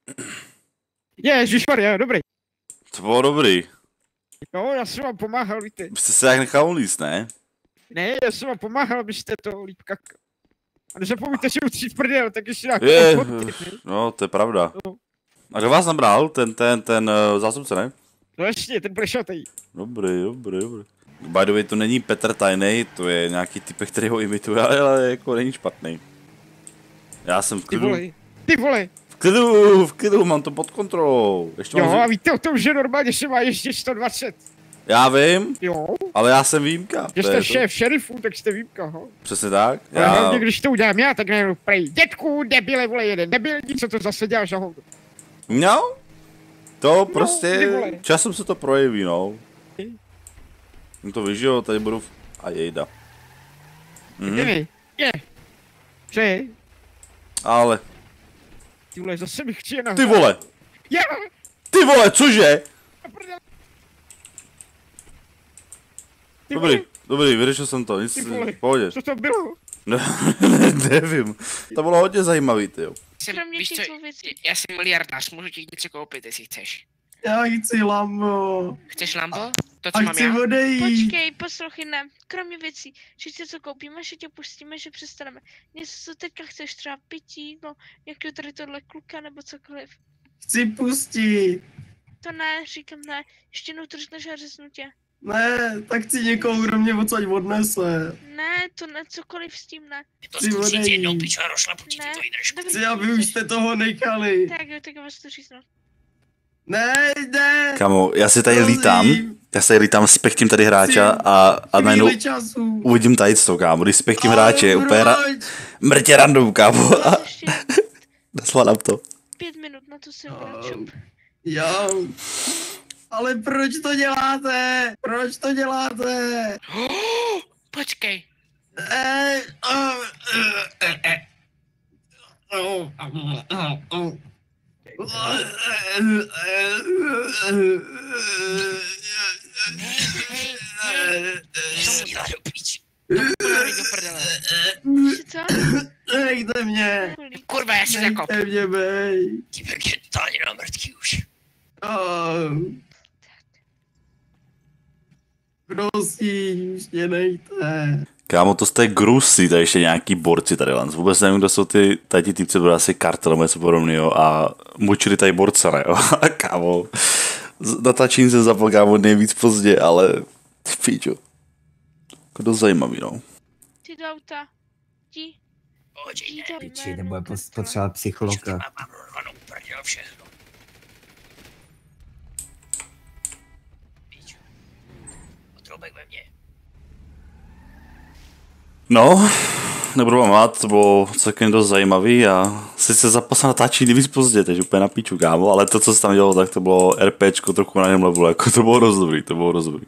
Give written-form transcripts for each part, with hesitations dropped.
Ježišmarja, dobrý. To bylo dobrý. No, já jsem vám pomáhal, víte. Byste se jak nechal ulíst, ne? Ne, já jsem vám pomáhal, abyste to líp kakal. A nezapomeňte si utřít prdel, tak ještě nějaký no, to je pravda. No. A kdo vás nabral? Ten zástupce, ne? No jasně, ten plešatý. Dobrý. By the way, to není Petr Tajnej, to je nějaký typ, který ho imituje, ale jako není špatný. Já jsem v klidu. Ty vole. V klidu, mám to pod kontrolou. Ještě jo, mám a víte o tom, že normálně se má ještě 120. Já vím, jo. Ale já jsem výjimka. Že jste šéf šerifů, tak jste výjimka, ho. Přesně tak. Ale hlavně, když to udělám já, tak nejenom prej. Dětku, debile, vole, jeden debilní, co to zase děláš za hovno. No, to prostě, časem se to projeví, no. No to víš, jo, tady budu a jejda. Je. Co je? Ale. Ty vole, zase mi chci jen Ty vole! Ty vole, cože? Dobrý, vyřešil jsem to, nic, v pohodě. Co to bylo? Nevím, to bylo hodně zajímavý, tyjo. Já jsem miliardář, můžu ti něco koupit, jestli chceš. Já chci Lambo. Chceš Lambo? To, co mám já? Odejít. Počkej, poslouchej, ne. Kromě věcí, že si co koupíme, že tě pustíme, že přestaneme. Něco, co teďka chceš, třeba pití, no, nějakého tady tohle kluka, nebo cokoliv. Chci pustit. To ne, říkám ne. Ještě jednou to řekneš a řeznu tě. Ne, tak chci někoho, kdo mě odsaď odnese. Ne, to ne, cokoliv s tím ne. To zkusíte jednou piču a rošlapu ti to vydrž. Chci, aby už jste toho nechali. Tak jo, tak vás to říznu. Ne. Kamo, já si tady lítám, spechtím tady hráče a najednou uvidím tady to, kámo, když spechtím hráče, úplně mrtě random, kámo. Nezvládám to. 5 minut na to si vrátím. Jo. Ale proč to děláte? Počkej. Nechte mě. Kurva, já si zakop. Nechte mě, bej. Ty vegetálně na mrtky už. Prosím, už mě nejte. Kámo, to jste grusy, tady ještě nějaký borci tady lans. Vůbec nevím, kdo jsou tady týpci, byli asi kartel nebo něco podobného a mučili tady borce, ne jo. Kámo, natáčení jsem zapal, kámo, nejvíc pozdě, ale ty píčo. Jako dost zajímavý, no. Ty do auta. Piči, nebude potřebovat psychologa. No, nebudu vám mát, to bylo celkem dost zajímavý a sice zapasal natáčí nejvíc pozdě, takže úplně na píču, kámo, ale to, co se tam dělalo, tak to bylo RPčko trochu na něm levelu, jako to bylo dost dobrý,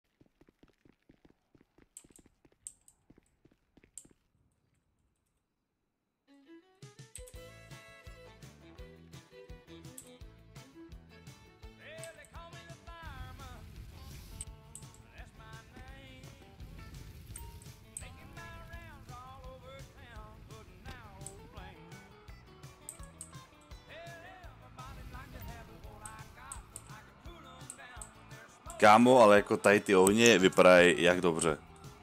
Kámo, ale jako tady ty ohně vypadají jak dobře.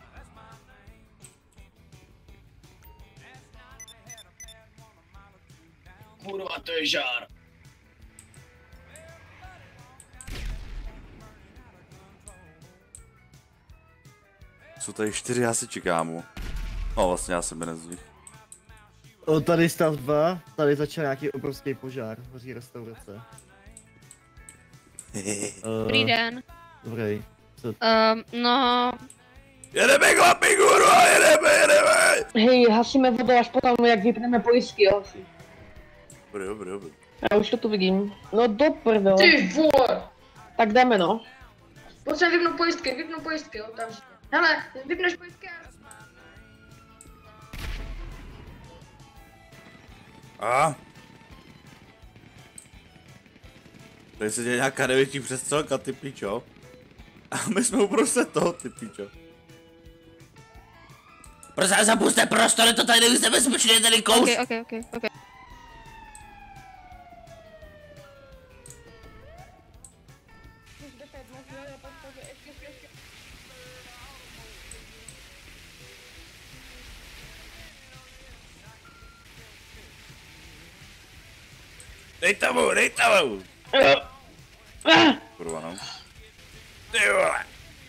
Kurva, to je žár. Jsou tady 4 hasiči, kámo. No vlastně já jsem jeden z nich. Tady stav 2, tady začal nějaký obrovský požár, hoří restaurace. Dobrý den. Dobrý. No... Jedeme chlapi, kurva, jedeme! Hej, hasíme vodu až potom, jak vypneme pojistky, jo. Dobrý. Já už to tu vidím. No do prdele. Ty vole! Tak jdeme, no. Pojď sem vypnu pojistky, jo, tam. Hele, vypneš pojistky. Tady se děje nějaká největší přestřelka, ty pičo. A my jsme uprostřed toho, ty pičo. Prosím, zapuste prostor, to tady nejvíc nebezpečné, tady kous. Ok. Dej tomu! Kurva no. Ty vole.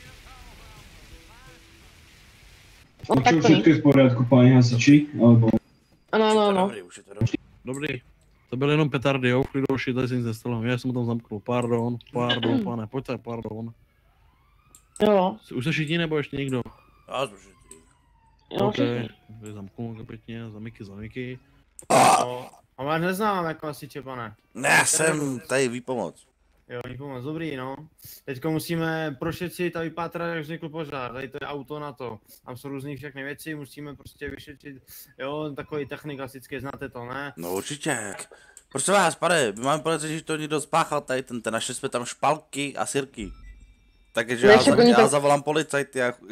No tak to Všechno je v pořádku, páni hasiči? Alebo... Ano. Dobrý, už je to dobrý. Dobrý. To byly jenom petardy, jo, klidoši, tady se nic nestalo. Já jsem ho tam zamknul. Pardon, pane, pojďte, pardon. Jo. Už se všichni nebo ještě někdo? Já jsem všichni. Jo, OK, všichni. vy zamknul kapitně, za Miky. A vás neznám jako hasiče, pane. Ne, jsem tady výpomoc. Jo, pomoc, dobrý, no. Teďko musíme prošetřit a vypátrat, jak vznikl požár. Tady to je auto na to. Tam jsou různý všechny věci, musíme prostě vyšetřit, jo, takový technik klasický, znáte to, ne? No určitě. Prosím vás, pane, my máme pocit, že to někdo spáchal tady ten, našli jsme tam špalky a sirky. Takže já zavolám policajty a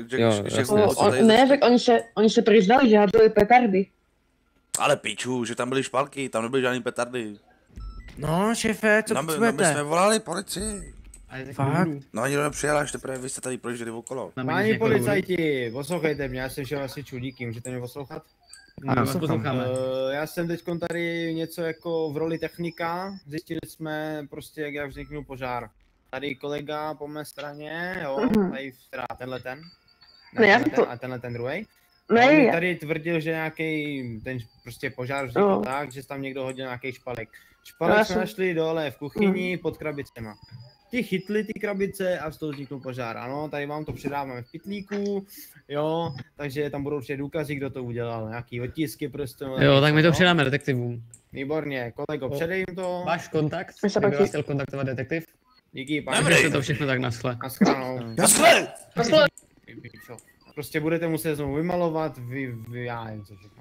Oni se přiznali, že hádali petardy. Ale piču, že tam byly špalky, tam nebyly žádný petardy. No, šéfe, co My chcete? jsme volali policii. Fakt? No ani nikdo nepřijel, až teprve vy jste tady projížděli okolo. Páni policajti, poslouchejte mě, já jsem šel hasičů, díky, můžete mě poslouchat? Ano, posloucháme. Já jsem teď tady něco jako v roli technika, zjistili jsme prostě, jak vzniknul požár. Tady kolega po mé straně, jo, tady teda tenhle ten. A tenhle ten druhý. On tady tvrdil, že nějaký ten prostě požár vznikl tak, že tam někdo hodil nějaký špalek. Špalek jsme našli dole v kuchyni pod krabicema. Ti chytli ty krabice a z toho vzniknul požár. Ano, tady vám to předáváme v pytlíku, jo, takže tam budou určitě důkazy, kdo to udělal, nějaký otisky prostě. Jo, tak my to předáme detektivům. Výborně, kolego, předej jim to. Váš kontakt, kdyby vás chtěl kontaktovat detektiv. Díky, pane. Dobře, to všechno tak naschle. Naschle! Prostě budete muset znovu vymalovat, já nevím co všechno.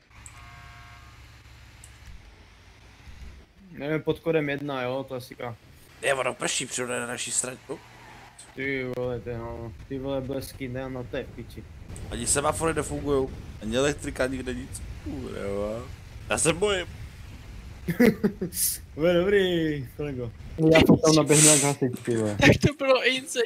Nevím, pod kodem 1, jo, klasika. Je, ono prší přijde na naší straně. Ty vole blesky, ne, no to je v piči. Ani semafory nefungujou, ani elektrika, nikde nic. Kurva. Já se bojím. Bude dobrý, kolego. Já potom naběhnu jak hasič, ty vole. Tak to bylo insane.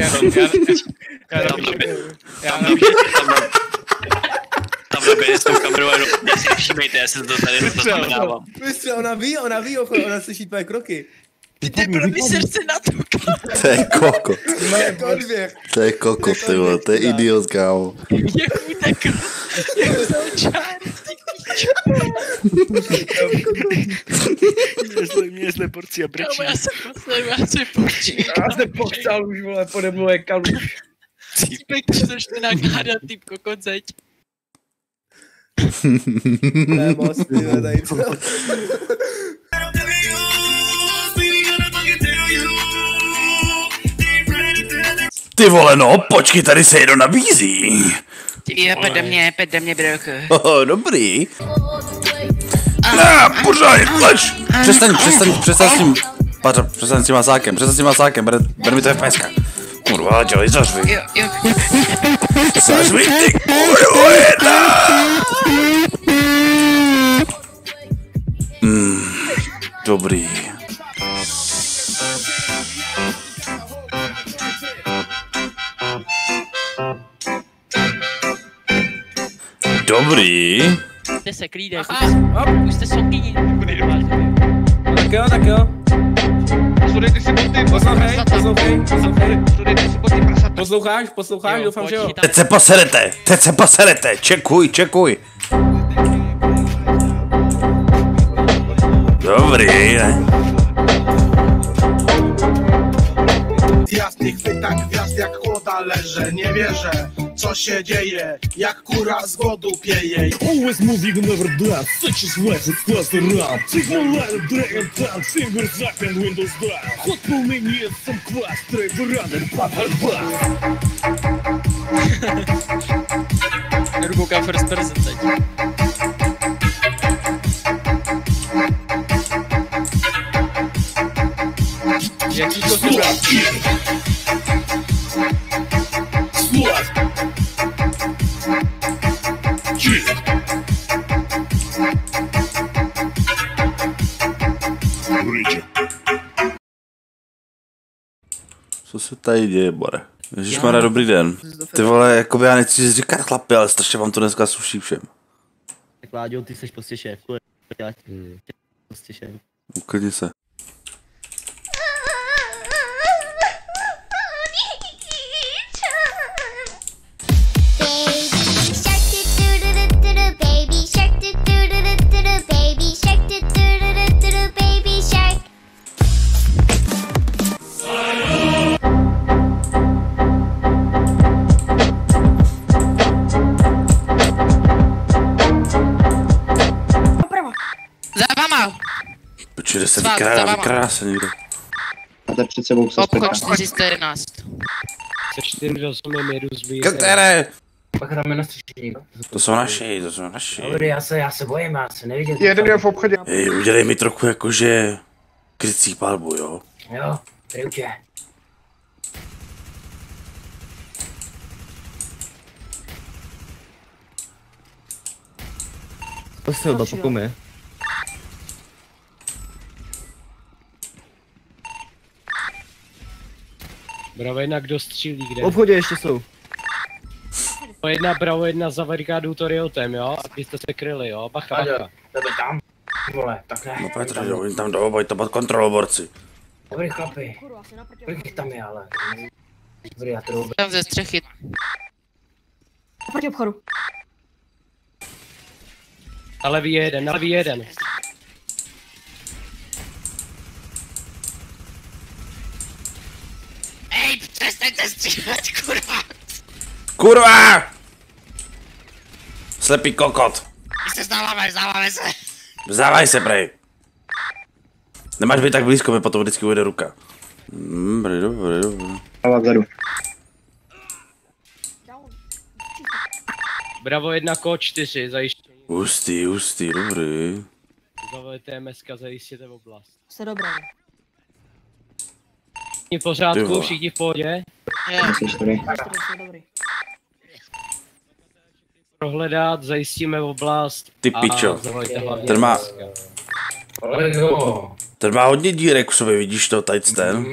Tam naběhne s tou kamerou a jenom si všímejte, já se to tady zaznamenávám. Mistře, ona ví, ona slyší tvoje kroky. Ty pro mi srdce na to. To je kokot. To je kokot, ty vole, to je idiot, kámo. Jak utekl, jak vzal čár, ty pičo. Mě zle porcia brečí. Já jsem počí. Já jsem pochcal už, vole, pode mnou je kaluš. Týpek, co začne nakládat, týpko, konceď. Ne, moc, ty tady co? Ty vole, no, počkej, tady se jedno nabízí. Jo, pede mě, broku. Dobrý. Ne, pořád, lež. Přestaň s tím masákem, bere mi to FPSka. Kurva, dělej, zařvi. Jo. Zařvi, ty kurva, dobrý. Dobrý. Jde se klídej, už jste sokyni. Tak jo. Studujte si boty, Posloucháš, doufám, že jo. Teď se poserete, čekuj. Dobrý, ne? Jasny chwyta gwiazd jak chłoda leżę, nie wierzę, co się dzieje, jak kura z głodu pieje. Always moving never done, such as life it's just a run. Take my life, dragon down, fingers up and windows down. Hot pull me in some class, straight around and pop her butt. Ruka first person teď. Jaký to jsou? Co se tady děje, Bore? Ježišmarja, dobrý den. Ty vole, jakoby já nechci říkat chlapi, ale strašně vám to dneska sluší všem. Tak Láďo, ty jsi prostě šéf, prostě šéf. Uklidni se. Za vama! Počkej, se Svát, za vykrádá, vama. vykrádá se někdo. Máte před sebou Obchod 411. Se 4-8 je míru zbýt. Které? Pak tam je na střešení. To jsou naši, to jsou naši. Dobrý, já se bojím, já se neviděl. Jeden je v obchodě. Hej, udělej mi trochu jakože krycí palbu, jo? Jo, trivče. To se ho pokome. Bravo jedna, kdo střílí kde? V obchodě ještě jsou. Bravo jedna za barikádu Toriotem, jo? A vy jste se kryli, jo? Bacha, bacha. Tebe tam, vole, tak ne. No Petr, jo, oni tam jdou, boj to pod kontrolou, borci. Dobrý chlapi. Kolik jich tam je, ale? Dobrý, já to jdu. Tam ze střechy. Proti obchodu. Na levý jeden, na levý jeden. Ej, přestaňte střílet, kurva! Kurva! Slepý kokot. My se vzdáváme se. Vzávaj se, prej. Nemáš být tak blízko, mi potom vždycky ujede ruka. Dobrý. Ale vzadu. Bravo jedna ko 4, zajištění. Hustý, dobrý. Zavolejte MSK, zajistěte oblast. Jste dobré. Všichni v pořádku, všichni v pohodě. Dobrý. Prohledat, zajistíme oblast. Ty pičo. Zavolejte hlavně Ten má... MSK. Ten má hodně dírek v sobě, vidíš to, tady ten?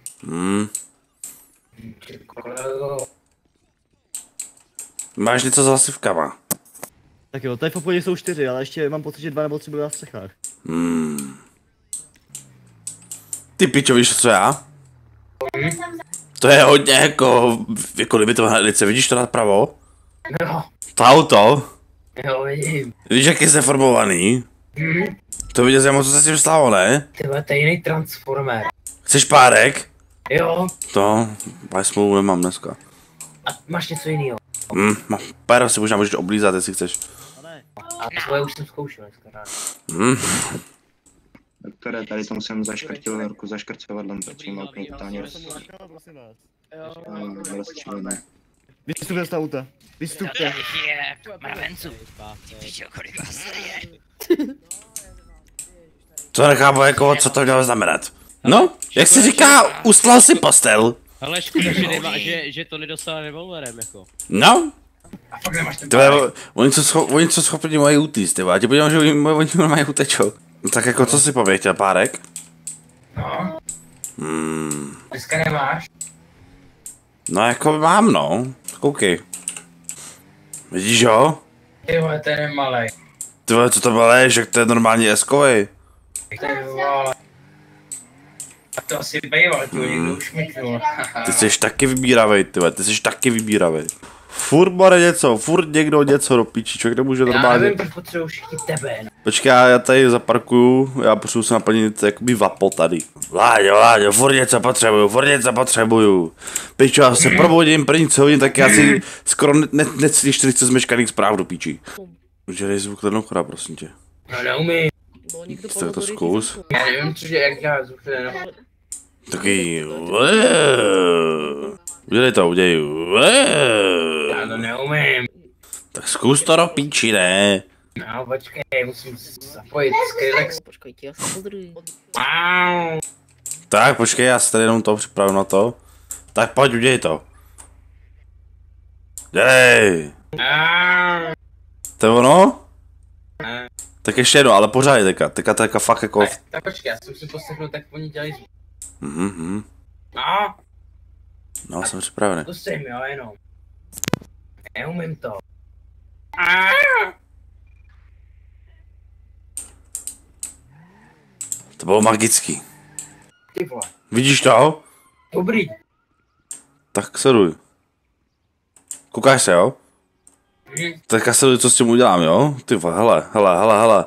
Máš něco s hlasivkama? Tak jo, tady v obchodě jsou 4, ale ještě mám pocit, že 2 nebo 3 byly na střechách. Ty pičo, víš co já? To je hodně jako limitovaná edice, vidíš to napravo? Jo. To auto? Jo, vidím. Víš, jak je zdeformovaný? To viděl jsem, co se s tím stalo, ne? Tyhle, to je jiný transformer. Chceš párek? Jo. To, máš smlouvu nemám dneska. A máš něco jiného? Pár si možná můžeš oblízat, jestli chceš. A tohle už jsem zkoušel dneska rád. Doktore, tady to musím zaškrtil ruku zaškrcovadlem, protože má úplně totálně rozstřílené. Vystupte z auta. Vystupte. Mravencu. Ty pičo, kolik vás tady je. Co nechápu, jako, co to mělo znamenat? No, jak se říká, ustlal si postel. Ale škoda, že to nedostala revolverem, jako. No. Oni co schopni mají utíct, tyba, já ti podívám, že oni mají utečou. No tak jako, co si pověď, chtěl párek? No. Dneska nemáš? No jako mám, no. Koukej. Vidíš ho? Ty vole, ten je malej. Ty vole, co to malé, že to je normálně eskovej. Ty vole. A to asi býval, tu někdo už myknul. Ty jsi taky vybíravej, tyhle, ty jsi taky vybíravej. Furt more něco, furt někdo něco do píči, člověk nemůže normálně. Já nevím, proč potřebuji všichni tebe, no. Počkej, já tady zaparkuju, já potřebuji se naplnit jakoby vapo tady. Vláďo, furt něco potřebuju. Pičo, já se probudím první co hodin, tak já si skoro necelý 40 zmeškaných zpráv do píči. Udělej zvuk lednochoda, prosím tě. No neumím. Tak to zkus. Já nevím, jak dělá zvuk lednochoda. Taky... Udělej to, Já to neumím. Tak zkus to do píči, ne? No počkej, musím zapojit Skrillex. Počkej, já se podruji. Tak počkej, já se tady jenom to připravím na to. Tak pojď, udělej to. Dělej! To je ono? Tak ještě jedno, ale pořádně teďka fakt jako... Tak počkej, já si musím poslechnout, tak oni dělají zvuk. No, jsem připravený. Zkusím, jo, jenom. Neumím to. To bylo magický. Ty vole. Vidíš to? Dobrý. Tak sleduj. Koukáš se, jo? Teďka sleduj, co s tím udělám, jo? Ty vole, hele.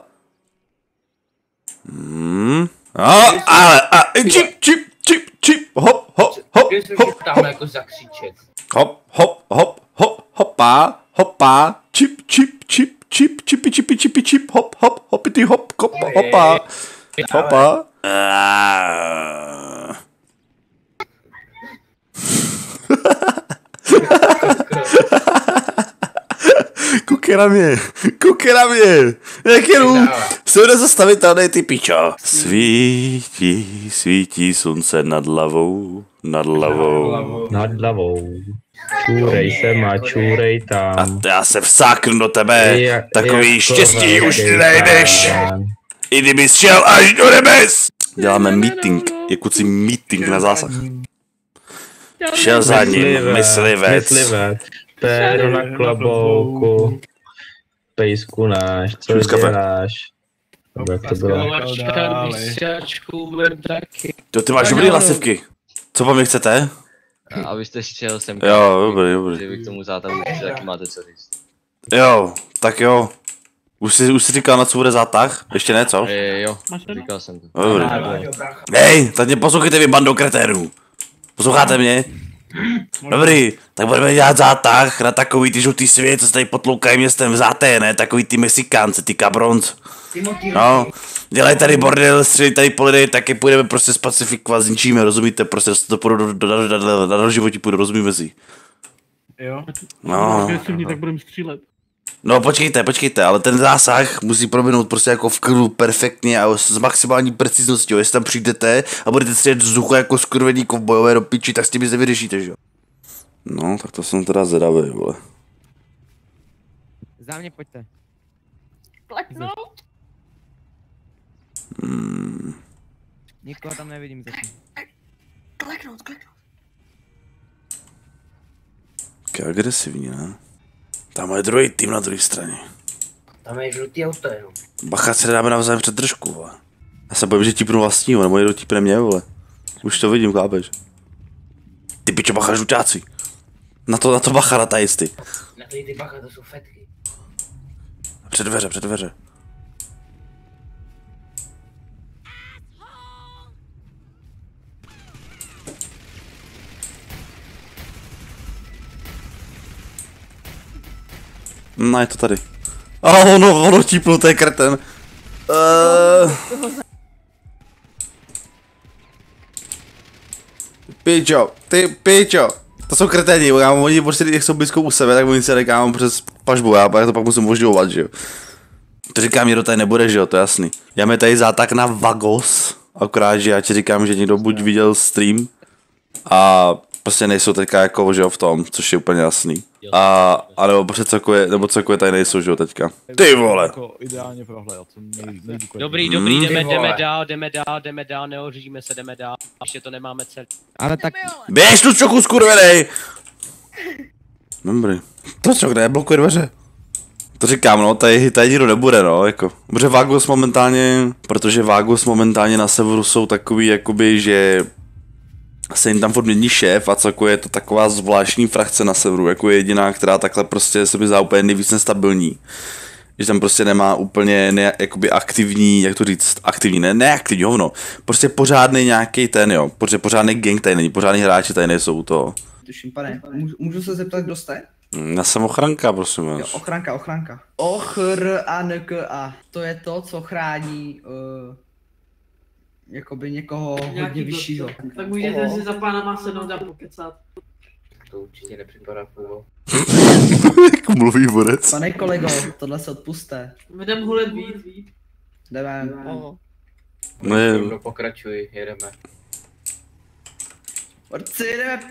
Čip, hop. Tam jako zakřičet. Hopa, čip, hopity, hopa. Koukej na mě, jak jenom se bude zastavit tady ty pičo. Svítí slunce nad hlavou. Čůrej sem a čůrej tam. A já se vsáknu do tebe, takový štěstí už nejdeš. I kdybys šel až do nebes. Děláme meeting, je kucí meeting na zásah. Šel za ním myslivec. Péro na klobouku. Pejsku náš, co děláš? Jak to bylo? To ty máš dobrý hlasivky. Co po mě chcete? Abyste šel sem. Jo, dobrý. Že vy k tomu zátahu taky máte co říct. Jo, tak jo. Už jsi říkal, na co bude zátah? Ještě ne, co? Jo, říkal jsem to. Dobrý. Hej, tak mě poslouchejte vy, bando kretérů. Posloucháte mě? Dobrý, tak budeme dělat zátah na takový ty žlutý svět, co se tady potloukají městem vzáté, ne? Takový ty Mexikánci, ty cabrons. No, dělají tady bordel, střelí tady po lidech, taky půjdeme prostě spacifikovat, zničíme, rozumíte? Prostě to půjdu do životí půjdu, rozumíme si. Jo. No. Tak budeme střílet. No počkejte, ale ten zásah musí proběhnout prostě jako v klidu perfektně a s maximální precizností, jestli tam přijdete a budete střílet vzduchu jako skurvený kovbojové do piči, tak s tím se vyřešíte, že jo? No, tak to jsem teda zvedavý, vole. Za mě pojďte. Kleknout? Nikoho tam nevidím zatím. Kleknout. Tak agresivní, ne? Tam je druhý tým na druhé straně. Tam je žlutý auto jenom. Bacha, se dáme navzájem před držku, vole. Já se bojím, že típnu vlastního, nebo jedou típne mě, vole. Už to vidím, chápeš? Ty pičo, bacha, žluťáci. Na to bacha, na tajisty. Na ty bacha, to jsou fetky. Před dveře. No, je to tady. A ono típnul, to je kreten. Pičo. To jsou kreténi, oni prostě, jak jsou blízko u sebe, tak oni se nekám přes pažbu, já to pak musím možňovat, že jo. To říkám, že do tady nebude, že jo, to je jasný. Máme tady zátak na Vagos, akorát, že já ti říkám, že někdo buď viděl stream a prostě nejsou teďka jako, že jo, v tom, což je úplně jasný. A nebo prostě celkově tady nejsou, že jo, teďka. Ty vole! Jako ideálně prohledat, Dobrý, jdeme dál, neořížíme se, jdeme dál, ještě to nemáme celý. Ale tak... Běž tu čoku, skurvenej! Dobrý. To čo, kde blokuje dveře? To říkám, no, tady nikdo nebude, no, jako. Protože Vagos momentálně na severu jsou takový, jakoby, že se jim tam furt mění šéf a celkově je to taková zvláštní frakce na severu, jako jediná, která takhle prostě se mi zdá úplně nejvíc nestabilní. Že tam prostě nemá úplně jakoby aktivní, jak to říct, neaktivní hovno. Prostě pořádný nějaký ten, jo, protože pořádný gang tady není, pořádný hráči tady nejsou to. Tuším, pane, můžu se zeptat, kdo jste? Já jsem ochranka, prosím vás. Jo, ochranka. O-H-R-A-N-K-A. To je to, co chrání jakoby někoho hodně vyššího. Tak můžete si za pánama sednout a pokecat. To určitě nepřipadá půl. Jak mluví borec. Pane kolego, tohle se odpuste. Jdem hulet víc. Jdeme. Ne. Pokračuj, jedeme. Borci, jdeme.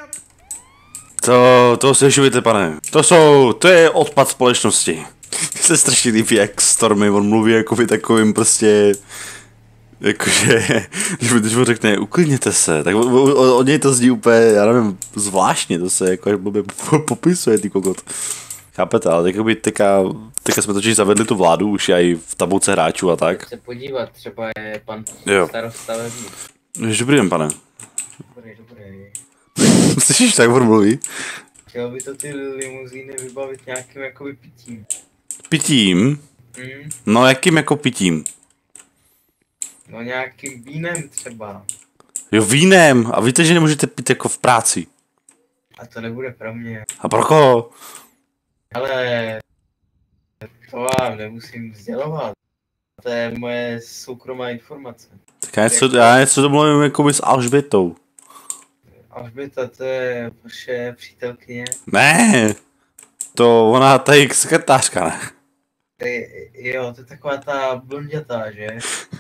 To se živite, pane. To je odpad společnosti. Se strašně líbí, jak Stormy, on mluví jako by takovým prostě... Jakože, když mu řekne, uklidněte se, tak od něj to zní úplně, já nevím, zvláštně, to se jako blbě popisuje, ty kokot. Chápete, ale jakoby teďka jsme totiž zavedli tu vládu, už je i v tabulce hráčů a tak. Se podívat, třeba je pan Jo. starosta vevnitř. Dobrý den, pane. Dobrý. Slyšíš, tak on mluví? Chtěl by to ty limuzíny vybavit nějakým jakoby pitím. Pitím? No jakým jako pitím? No nějakým vínem třeba. Jo, vínem. A víte, že nemůžete pít jako v práci. A to nebude pro mě. A pro koho? Ale to vám nemusím sdělovat. To je moje soukromá informace. Tak já něco domluvím jakoby s Alžbětou. Alžběta, to je vaše přítelkyně. Ne, to ona tady sekretářka, ne? Jo, to je taková ta blondětá, že?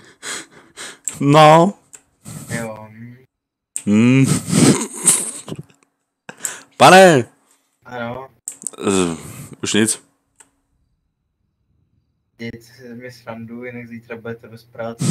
No. Jo. Pane. Ano. Už nic. Dějte si ze mě srandu, jinak zítra budete bez práce.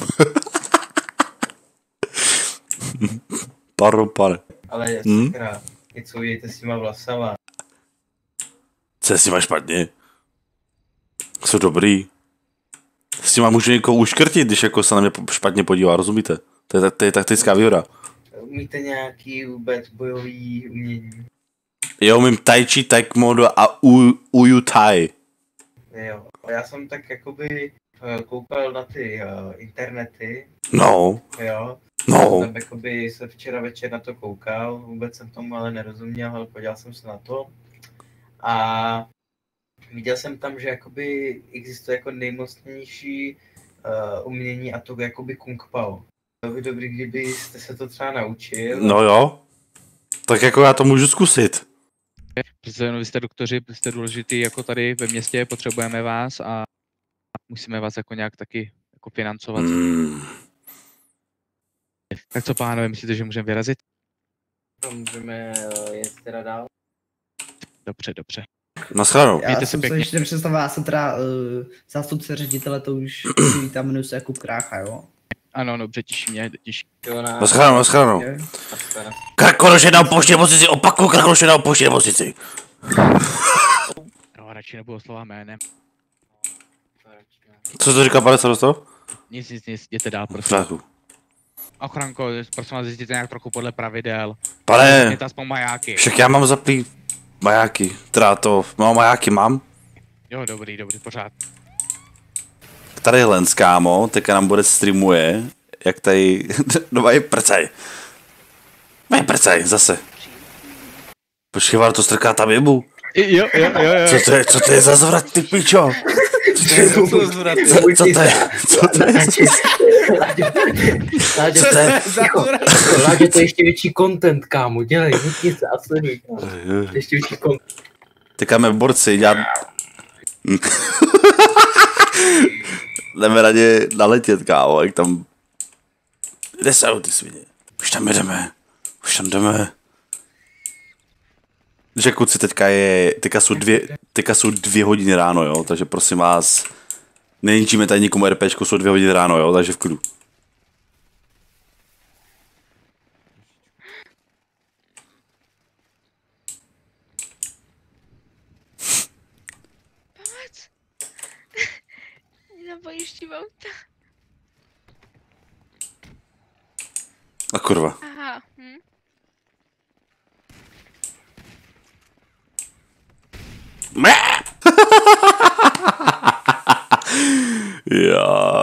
Pardon, pane. Ale sakra, něco udějte s těma vlasama. Co je s nima špatně? Jsou dobrý. S těma můžu někoho uškrtit, když jako se na mě špatně podívá, rozumíte? To je taktická výhoda. Umíte nějaký vůbec bojový umění? Jo, umím tai chi, taekwondo a uju thai. Jo, já jsem tak jakoby koukal na ty internety. No. Jo. No. Jsem jakoby se včera večer na to koukal, vůbec jsem tomu ale nerozuměl, ale podíval jsem se na to. A viděl jsem tam, že jakoby existuje jako nejmocnější umění a to jakoby Kung Pao. Bylo by dobrý, kdybyste se to třeba naučil. No jo. Tak jako já to můžu zkusit. Přece jenom vy jste doktoři, jste důležitý jako tady ve městě, potřebujeme vás a musíme vás jako nějak taky jako financovat. Tak co, pánové, myslíte, že můžeme vyrazit? No, můžeme jet teda dál. Dobře. Naschledanou. Já jsem se ještě nepředstavil, já jsem teda zástupce ředitele, to už vítám, jmenuji se Jakub Krácha, jo? Ano, dobře, těší mě. Naschledanou. Krkonoše na poště nemocnici, opakuju, Krkonoše na poště nemocnici. No, radši nebudu oslovat jménem. Co to říká, pane starosto? Nic, jděte dál, prosím. Ochranko, prosím vás, jezdíte nějak trochu podle pravidel. Pane, Mějte aspoň majáky. však já mám zaplý majáky, teda to, majáky mám. Jo, dobrý, pořád. Tady Lens, kámo, teďka nám bude streamuje, jak tady, no mají prcaj, zase. Počkej, Vár, to strká tam jebu. Jo. Co to je za zvrat, ty pičo? Co to je? Láďo, to je ještě větší content, kámo, dělej, nic a sleduj. Ještě větší content. Teďka máme borci, jdeme na ně naletět, kámo, jak tam... Kde jsou ty svině? Už tam jdeme. Že kluci, teďka jsou 2 hodiny ráno, jo, takže prosím vás, neníčíme tady nikomu RPčko, jsou 2 hodiny ráno, jo, takže v klidu. Pomoc! Zapojištím auta. A kurva. Aha, Ja.